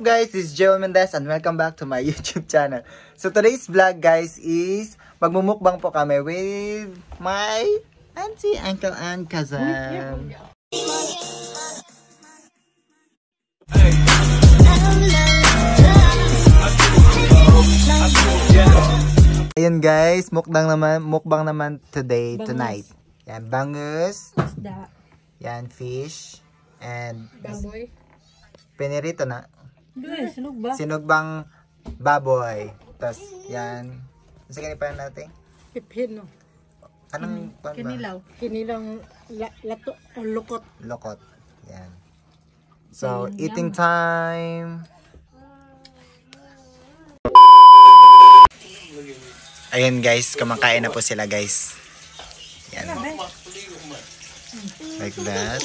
Guys, this is Joel Mendez and welcome back to my YouTube channel. So today's vlog guys is magmumukbang po kami with my auntie, uncle, and cousin. Ayun guys, mukbang naman tonight. Yan, bangus. Yan, fish. And baboy. Pinirito na. Sinog ba? Sinugbang baboy. Tapos, yan. Sige, pa natin. Piphin, no? Anong ba? Kinilaw. Kinilaw, lato, lukot. Lokot. Yan. So, eating time. Ayun guys, kumakain na po sila guys. Yan. Like that.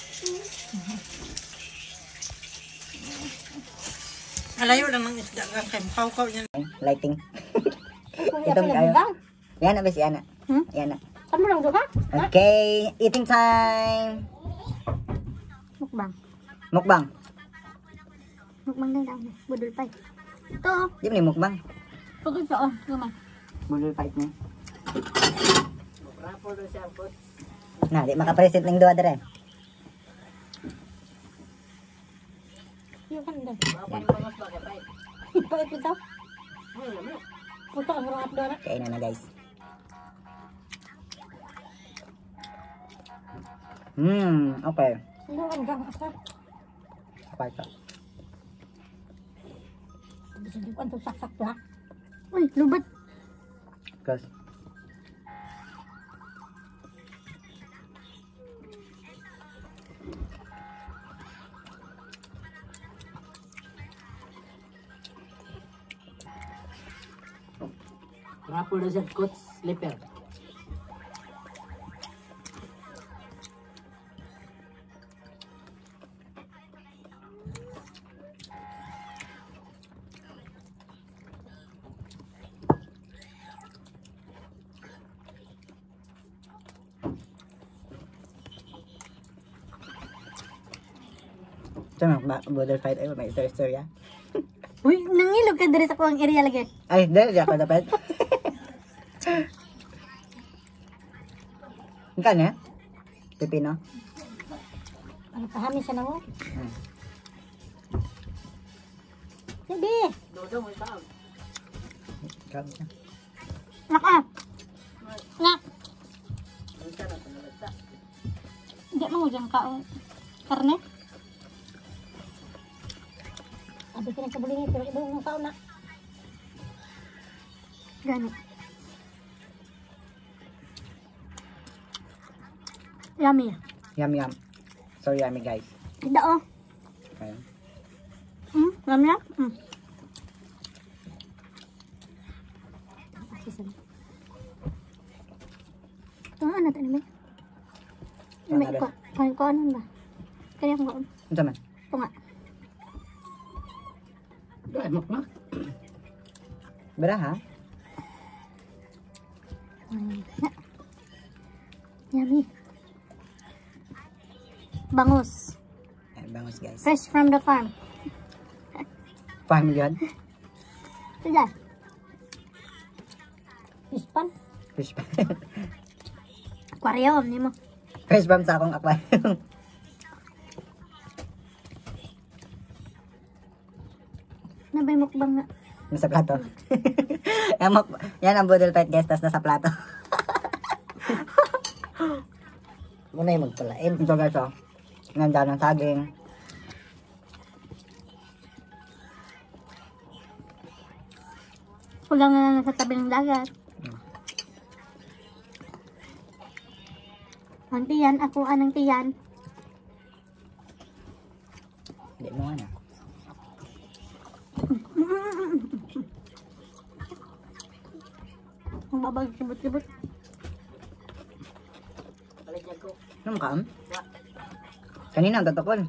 Alayo lang ng isda ka kay mukhaw niya. Lighting. Ito kayo. Yan na ba si Ana? Yan na. Ano lang do ka? Okay, eating time. Mukbang. Mukbang. Mukbang lang daw. Budol pa. Ito. Di ba ni mukbang? Pagod sa oh. Naman. Budol fight na. Na, di makapresent ng duwa dere. Yung kanda. Pait ito. Puto ang rap dara. Kain na guys. Okay. Ano ang gang asa? Apa ito? Bisa di ko anto saksak to ha. Uy, lubat. Guys. Rapo na siya coach slipper. Ito na, budol fight. Ay, may story ya. Uy, nangilog ka diri sa kuwang area lagi. Ay, dahil di ako dapat. Ikan ya? Pipino? Ano kahami siya na mo? Sige. Ikan ya. Nak ah. Nak. Hindi mo dyan ka karne. Abi ka na sa bulingi pero iba yung tao na. Gani. Yummy. Yum yum. So yummy guys. Tidak oh. Okay. Yummy. Ano tadi ba? May ko ano ba? Kaya ko. Ano man? Tunga. Ay, mukbang. Beraha? Yummy. Bangus. Ay, bangus guys. Fresh from the farm. Farm yun? Sudah. Fish pan. Fish pan. Aquarium ni mo. Fresh from sa akong aquarium. Nabay mukbang na. Nasa plato. Yan ang budol fight guys, tas nasa plato. Muna yung magpalain. Ito guys oh. Nandaan ng saging. Kulang na lang sa tabi ng dagat. Ang tiyan, ako anang tiyan. Hindi mo ano. Ang babag sibot-sibot. Ano mo kaam? Kanina ang tatapon.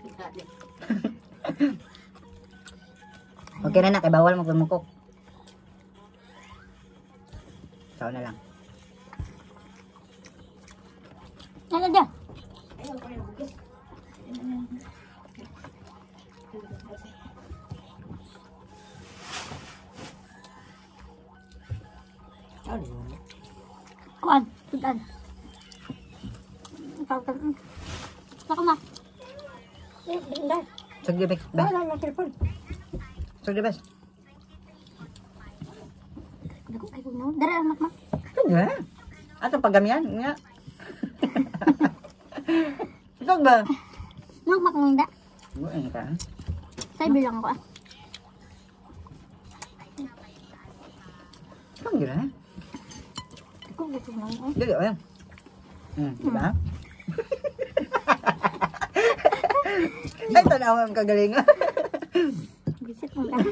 Okay na na, kay bawal magpumukok. Sao na lang. Ano dyan? Kuan, sudan. Ikaw ka. Saka ma. Hindi. Sugdi bes. Wala na telepon. Sugdi bes. Dako kay kuno. Dara anak ma. Sugdi. Ato pagamian nga. Sugdi ba? Nak makunda. Buang ka. Saya bilang ko ah. Sugdi na. Ko gusto lang eh. Dili ba? Diba? Ay, tanawa ang kagalingan. Bisit mo ka.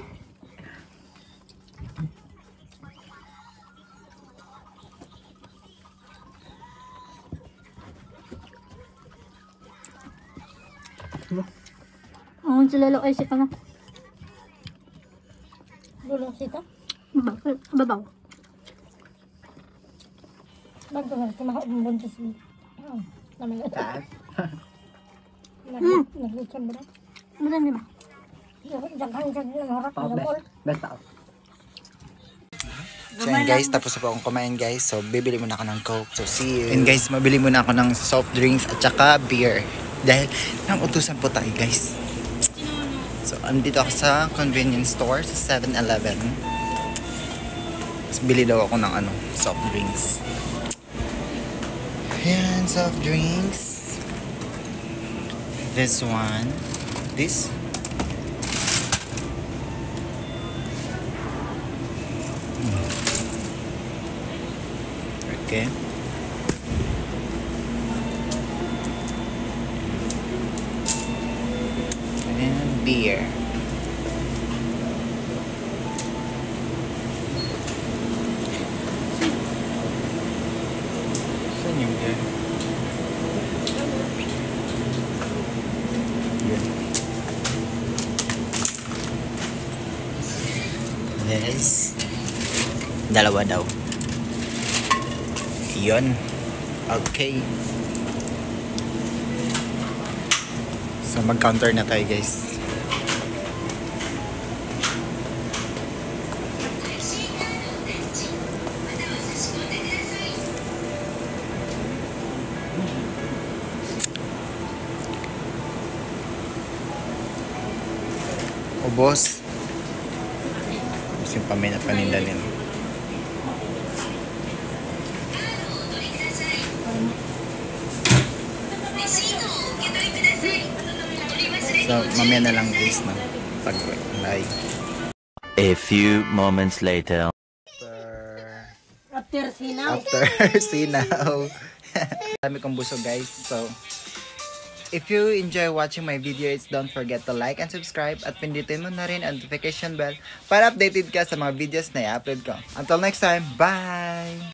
Ang sulalo ay siya ka na. Dulong sita. Babaw. Bago nga kumakain mo buntis mo. Naman yun. Taas. Naglutan mo na. Marami ba? Jaghang-jag lang harap. Pao, bes. Bes pao. So yun guys, tapos na po akong kumain guys. So bibili muna ako ng Coke. So see you. And guys, mabili muna ako ng soft drinks at saka beer. Dahil nangutusan po tayo guys. So andito ako sa convenience store sa 7-Eleven. Tapos bili daw ako ng soft drinks. Ayan, soft drinks. This one. This. Okay. And beer. Saan yung beer? Yun. This. Dalawa daw. Yun. Okay. So mag-counter na tayo guys. Ubos. Kasi pamina panindalin. So, mamaya na lang guys na pag-live. A few moments later. After sinaw. After sinaw. Dami kong busog guys. So, if you enjoy watching my videos, don't forget to like and subscribe at pindutin mo na rin ang notification bell para updated ka sa mga videos na i-upload ko. Until next time, bye!